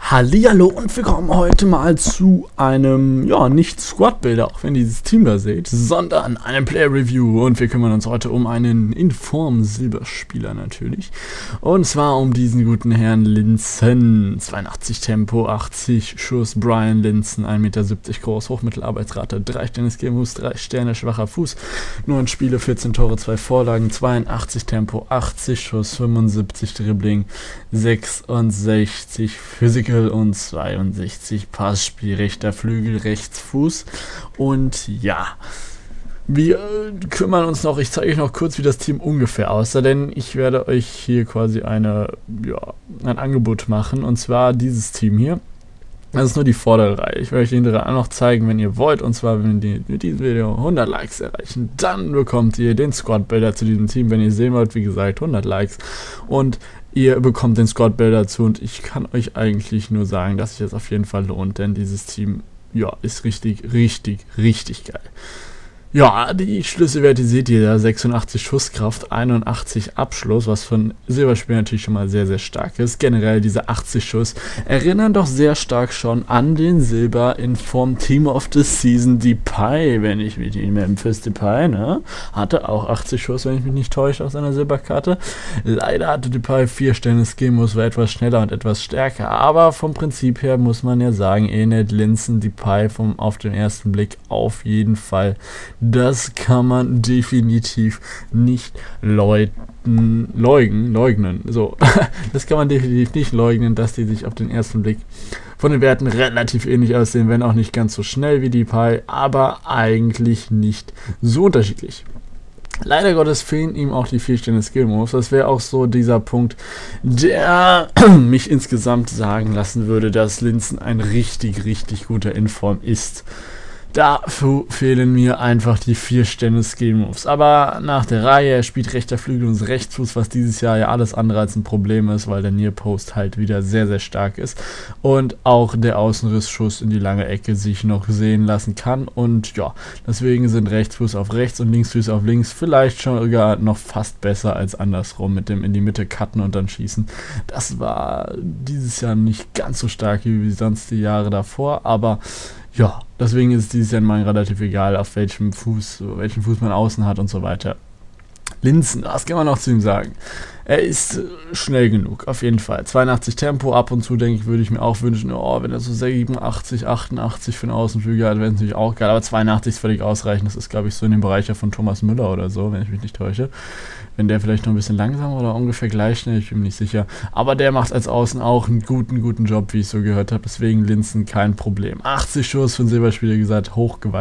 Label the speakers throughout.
Speaker 1: Hallihallo und willkommen heute mal zu einem, nicht Squad-Builder, auch wenn ihr dieses Team da seht, sondern einem Player-Review. Und wir kümmern uns heute um einen Inform-Silberspieler natürlich. Und zwar um diesen guten Herrn Linssen. 82 Tempo, 80 Schuss, Brian Linssen, 1,70 Meter groß, Hochmittelarbeitsrate, 3 Sterne Skillmoves, 3 Sterne schwacher Fuß, 9 Spiele, 14 Tore, 2 Vorlagen, 82 Tempo, 80 Schuss, 75 Dribbling, 66 Physik und 62 Passspiel, rechter Flügel, rechts Fuß. Und ja, wir kümmern uns noch, ich zeige euch noch kurz, wie das Team ungefähr aussah, denn ich werde euch hier quasi ein Angebot machen, und zwar dieses Team hier. Das ist nur die vordere Reihe. Ich werde euch die hintere auch noch zeigen, wenn ihr wollt, und zwar, wenn wir mit diesem Video 100 Likes erreichen, dann bekommt ihr den Squad-Builder zu diesem Team, wenn ihr sehen wollt, wie gesagt, 100 Likes, und ihr bekommt den Squad-Builder dazu, und ich kann euch eigentlich nur sagen, dass sich das auf jeden Fall lohnt, denn dieses Team, ist richtig geil. Ja, die Schlüsselwerte seht ihr da, 86 Schusskraft, 81 Abschluss, was von Silberspiel natürlich schon mal sehr, sehr stark ist. Generell diese 80 Schuss erinnern doch sehr stark schon an den Silber in Form Team of the Season Depay, wenn ich mich nicht mehr Memphis Depay, ne? Hatte auch 80 Schuss, wenn ich mich nicht täusche, auf seiner Silberkarte. Leider hatte Depay 4 Sterne Skillmoves, war etwas schneller und etwas stärker, aber vom Prinzip her muss man ja sagen, ähnelt Linssen Depay auf den ersten Blick auf jeden Fall. Das kann man definitiv nicht leugnen. So, das kann man definitiv nicht leugnen, dass die sich auf den ersten Blick von den Werten relativ ähnlich aussehen, wenn auch nicht ganz so schnell wie die Pi, aber eigentlich nicht so unterschiedlich. Leider Gottes fehlen ihm auch die 4 Sterne Skill Moves. Das wäre auch so dieser Punkt, der mich insgesamt sagen lassen würde, dass Linssen ein richtig guter Inform ist. Dafür fehlen mir einfach die 4 Sterne Skill Moves. Aber nach der Reihe, er spielt rechter Flügel und Rechtsfuß, was dieses Jahr ja alles andere als ein Problem ist, weil der Near Post halt wieder sehr stark ist. Und auch der Außenrissschuss in die lange Ecke sich noch sehen lassen kann. Und ja, deswegen sind Rechtsfuß auf rechts und Linksfuß auf links vielleicht schon sogar noch fast besser als andersrum, mit dem in die Mitte cutten und dann schießen. Das war dieses Jahr nicht ganz so stark wie sonst die Jahre davor, aber ja, deswegen ist es dieses Jahr mal relativ egal, auf welchem Fuß man außen hat und so weiter. Linssen, was kann man noch zu ihm sagen? Er ist schnell genug, auf jeden Fall. 82 Tempo, ab und zu denke ich, würde ich mir auch wünschen, wenn er so 87, 88 für einen Außenflügel hat, wäre es natürlich auch geil, aber 82 ist völlig ausreichend. Das ist, glaube ich, so in dem Bereich von Thomas Müller oder so, wenn ich mich nicht täusche. Wenn der vielleicht noch ein bisschen langsamer oder ungefähr gleich schnell, ich bin mir nicht sicher. Aber der macht als Außen auch einen guten Job, wie ich so gehört habe. Deswegen Linssen kein Problem. 80 Schuss für einen Silberspieler, gesagt,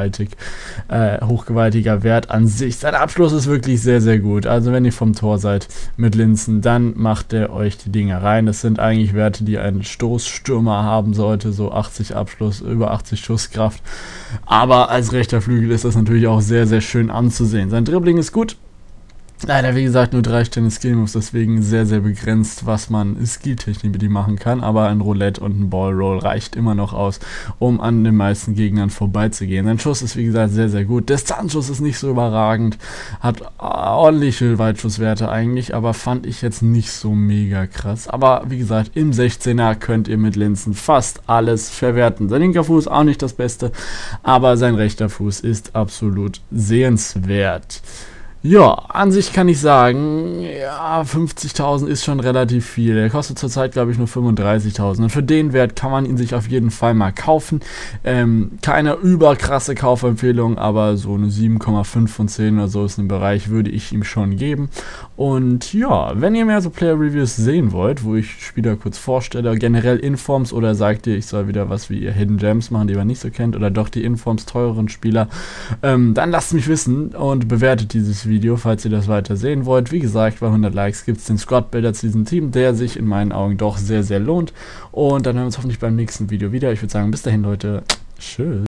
Speaker 1: hochgewaltiger Wert an sich. Sein Abschluss ist wirklich sehr gut. Also wenn ihr vom Tor seid mit Linssen, dann macht er euch die Dinger rein. Das sind eigentlich Werte, die ein Stoßstürmer haben sollte. So 80 Abschluss, über 80 Schusskraft. Aber als rechter Flügel ist das natürlich auch sehr schön anzusehen. Sein Dribbling ist gut. Leider, wie gesagt, nur 3 Sterne Skillmoves, deswegen sehr begrenzt, was man skilltechnisch mit ihm machen kann, aber ein Roulette und ein Ballroll reicht immer noch aus, um an den meisten Gegnern vorbeizugehen. Sein Schuss ist, wie gesagt, sehr gut. Distanzschuss ist nicht so überragend, hat ordentliche Weitschusswerte eigentlich, aber fand ich jetzt nicht so mega krass. Aber, wie gesagt, im 16er könnt ihr mit Linssen fast alles verwerten. Sein linker Fuß auch nicht das Beste, aber sein rechter Fuß ist absolut sehenswert. Ja, an sich kann ich sagen, 50.000 ist schon relativ viel. Er kostet zurzeit, glaube ich, nur 35.000. Und für den Wert kann man ihn sich auf jeden Fall mal kaufen. Keine überkrasse Kaufempfehlung, aber so eine 7,5 von 10 oder so ist ein Bereich, würde ich ihm schon geben. Und ja, wenn ihr mehr so Player-Reviews sehen wollt, wo ich Spieler kurz vorstelle, generell Informs, oder sagt ihr, ich soll wieder was wie ihr Hidden Gems machen, die man nicht so kennt, oder doch die Informs teureren Spieler, dann lasst mich wissen und bewertet dieses Video, falls ihr das weiter sehen wollt. Wie gesagt, bei 100 Likes gibt es den Squad-Builder zu diesem Team, der sich in meinen Augen doch sehr lohnt. Und dann hören wir uns hoffentlich beim nächsten Video wieder. Ich würde sagen, bis dahin, Leute. Tschüss.